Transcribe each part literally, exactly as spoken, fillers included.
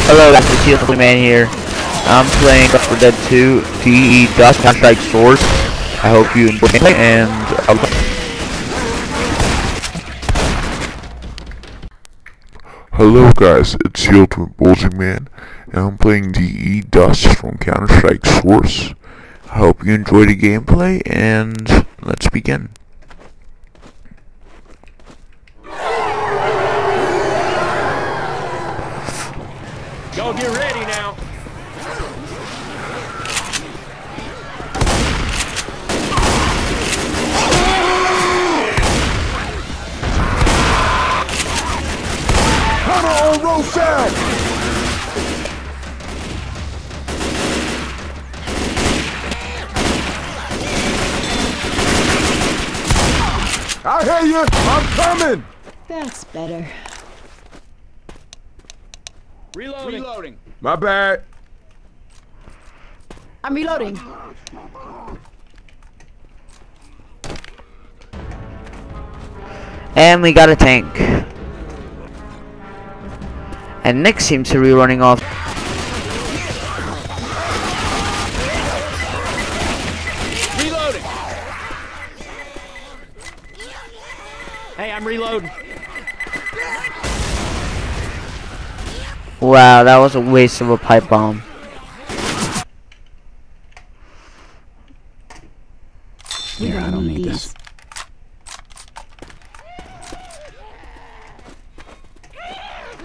Hello, guys, it's L four D two Man here. I'm playing L four D two T E Dust Counter-Strike Source. I hope you enjoy it, and I'll Hello guys, it's the Ultimate Bulging Man, and I'm playing D E Dust from Counter-Strike Source. I hope you enjoy the gameplay, and let's begin. Y'all get ready now. Hammer on Rochelle! I hear you! I'm coming! That's better. Reloading. Reloading. My bad. I'm reloading. And we got a tank. And Nick seems to be running off. Reloading. Hey, I'm reloading. Wow, that was a waste of a pipe bomb. Here, I don't need this.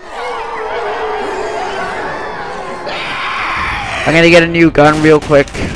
I'm gonna get a new gun real quick.